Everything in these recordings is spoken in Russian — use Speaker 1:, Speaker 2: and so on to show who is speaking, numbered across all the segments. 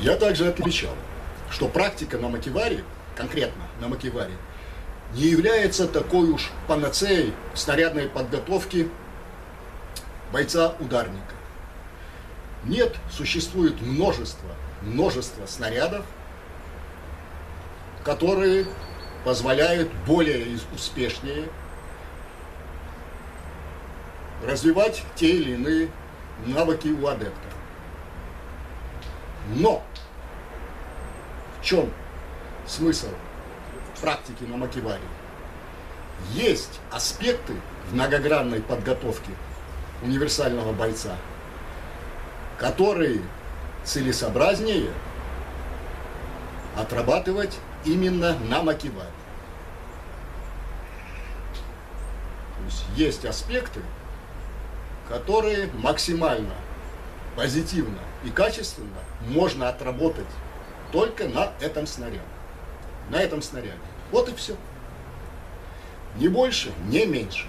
Speaker 1: Я также отмечал, что практика на макеваре, конкретно на макеваре, не является такой уж панацеей снарядной подготовки бойца-ударника. Нет, существует множество снарядов, которые позволяют более успешнее развивать те или иные навыки у адепта. Но в чем смысл практики на макеваре? Есть аспекты в многогранной подготовке универсального бойца, которые целесообразнее отрабатывать именно на макеваре. То есть аспекты, которые максимально позитивно и качественно можно отработать только на этом снаряде. Вот и все. Ни больше, ни меньше.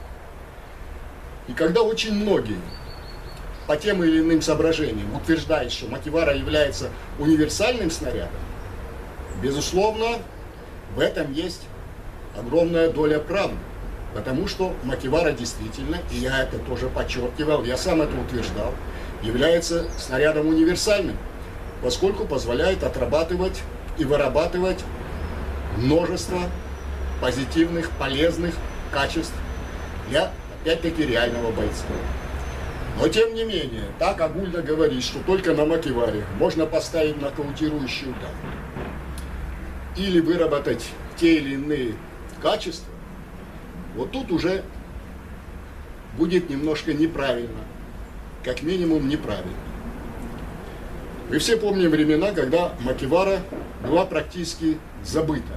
Speaker 1: И когда очень многие по тем или иным соображениям утверждают, что макевара является универсальным снарядом, безусловно, в этом есть огромная доля правды. Потому что макевара действительно, и я это тоже подчеркивал, я сам это утверждал, является снарядом универсальным, поскольку позволяет отрабатывать и вырабатывать множество позитивных, полезных качеств для, опять-таки, реального бойца. Но, тем не менее, так огульно говорить, что только на макеваре можно поставить нокаутирующий удар или выработать те или иные качества, вот тут уже будет немножко неправильно, как минимум неправильно. Мы все помним времена, когда макевара была практически забыта.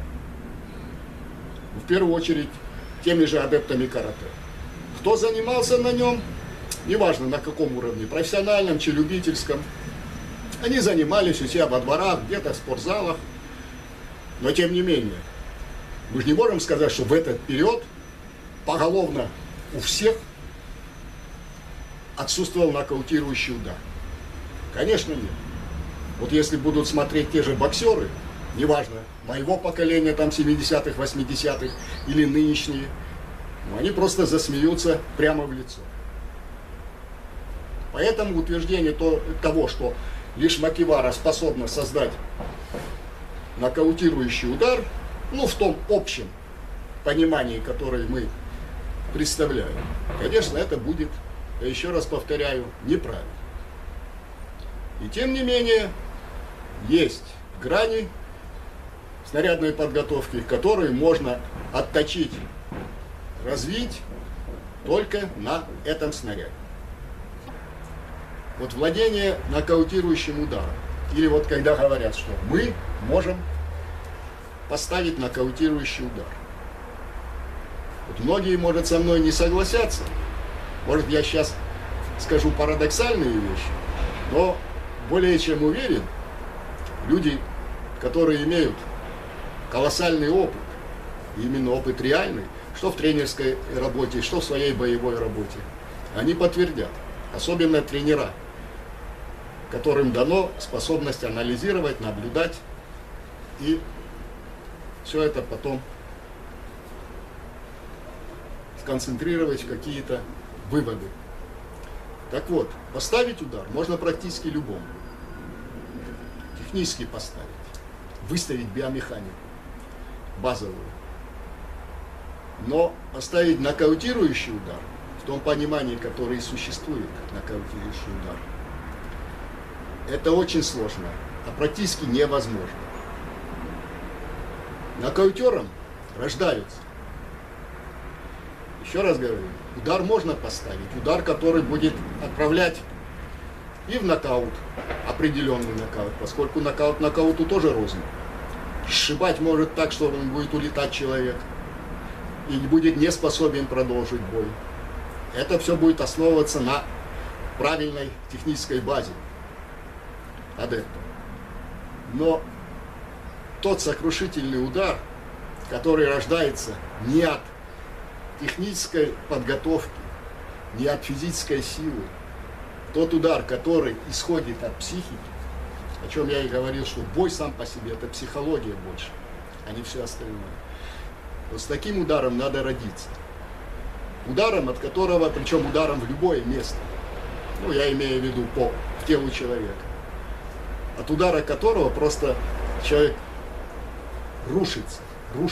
Speaker 1: В первую очередь теми же адептами карате. Кто занимался на нем, неважно на каком уровне, профессиональном чи любительском, они занимались у себя во дворах, где-то в спортзалах. Но тем не менее, мы же не можем сказать, что в этот период поголовно у всех отсутствовал нокаутирующий удар. Конечно, нет. Вот если будут смотреть те же боксеры, неважно, моего поколения, там 70-х, 80-х или нынешние, они просто засмеются прямо в лицо. Поэтому утверждение того, что лишь макевара способна создать нокаутирующий удар, в том общем понимании, которое мы представляем, конечно, это будет, я еще раз повторяю, неправильно. И тем не менее, есть грани снарядной подготовки, которые можно отточить, развить только на этом снаряде. Вот владение нокаутирующим ударом, или вот когда говорят, что мы можем поставить нокаутирующий удар. Вот многие, может, со мной не согласятся, может, я сейчас скажу парадоксальные вещи, но более чем уверен, люди, которые имеют колоссальный опыт, именно опыт реальный, что в тренерской работе, что в своей боевой работе, они подтвердят, особенно тренера, которым дано способность анализировать, наблюдать и все это потом сконцентрировать в какие-то выводы. Так вот, поставить удар можно практически любому. Технически поставить, выставить биомеханику базовую. Но поставить нокаутирующий удар, в том понимании, которое существует, нокаутирующий удар, это очень сложно, а практически невозможно. Нокаутером рождаются. Еще раз говорю, удар можно поставить, удар, который будет отправлять и в нокаут, определенный нокаут, поскольку нокаут нокауту тоже рознь. Сшибать может так, что он будет улетать человек и будет не способен продолжить бой. Это все будет основываться на правильной технической базе адепта. Но тот сокрушительный удар, который рождается не от технической подготовки, не от физической силы, тот удар, который исходит от психики, О чем я и говорил, что бой сам по себе это психология больше, а не все остальное. Вот с таким ударом надо родиться. Ударом, от которого, причем ударом в любое место. Ну, я имею в виду по телу человека. От удара которого просто человек рушится.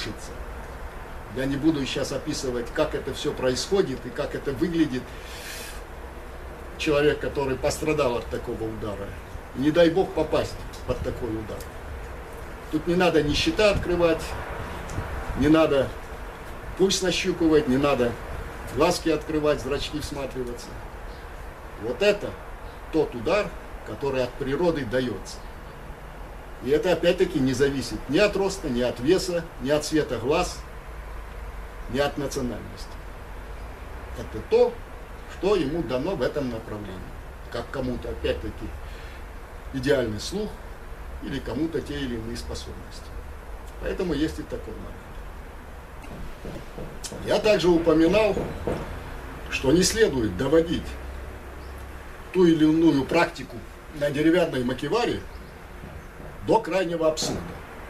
Speaker 1: Я не буду сейчас описывать, как это все происходит и как это выглядит. Человек, который пострадал от такого удара. И не дай бог попасть под такой удар. Тут не надо ни щита открывать, не надо пульс нащупывать, не надо глазки открывать, зрачки всматриваться. Вот это тот удар, который от природы дается. И это опять-таки не зависит ни от роста, ни от веса, ни от цвета глаз, ни от национальности. Это то, что ему дано в этом направлении. Как кому-то, опять-таки, идеальный слух или кому-то те или иные способности. Поэтому есть и такой момент. Я также упоминал, что не следует доводить ту или иную практику на деревянной макеваре до крайнего абсурда.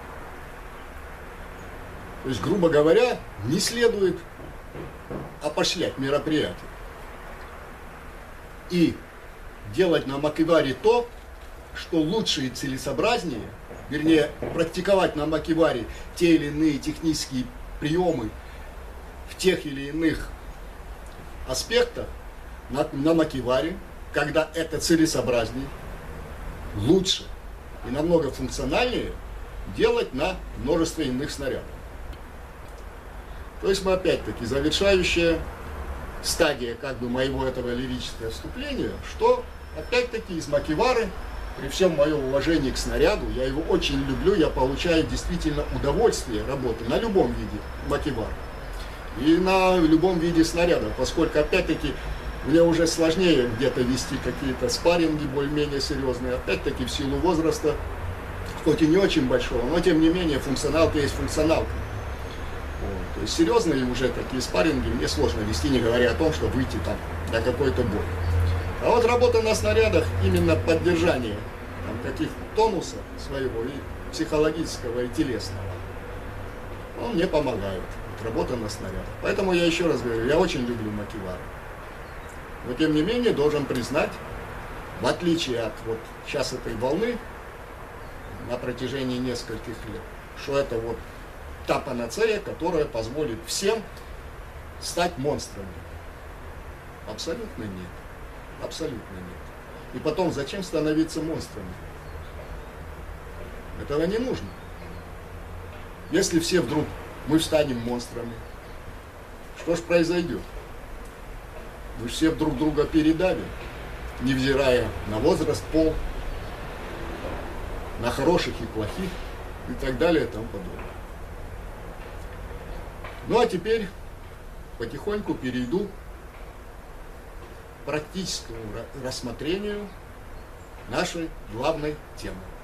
Speaker 1: То есть, грубо говоря, не следует опошлять мероприятие и делать на макеваре то, что лучше и целесообразнее, вернее, практиковать на макеваре те или иные технические приемы в тех или иных аспектах на макеваре, когда это целесообразнее, лучше и намного функциональнее делать на множестве иных снарядов. То есть мы опять-таки завершающая стадия как бы моего этого лирического вступления, что опять-таки из макевары, при всем моем уважении к снаряду, я его очень люблю, я получаю действительно удовольствие работы на любом виде макевара и на любом виде снаряда, поскольку опять-таки мне уже сложнее где-то вести какие-то спарринги более-менее серьезные, опять-таки в силу возраста, хоть и не очень большого, но тем не менее функционалка есть функционалка. Вот. То есть серьезные уже такие спарринги мне сложно вести, не говоря о том, что выйти там на какой-то бой. А вот работа на снарядах, именно поддержание каких-то тонуса своего и психологического, и телесного, он мне помогает. Вот, работа на снарядах. Поэтому я еще раз говорю, я очень люблю макевары. Но тем не менее должен признать, в отличие от вот сейчас этой волны на протяжении нескольких лет, что это вот та панацея, которая позволит всем стать монстрами. Абсолютно нет. Абсолютно нет. И потом, зачем становиться монстрами? Этого не нужно. Если все вдруг мы станем монстрами, что ж произойдет? Мы все друг друга передавим, невзирая на возраст, пол, на хороших и плохих и так далее и тому подобное. Ну а теперь потихоньку перейду к практическому рассмотрению нашей главной темы.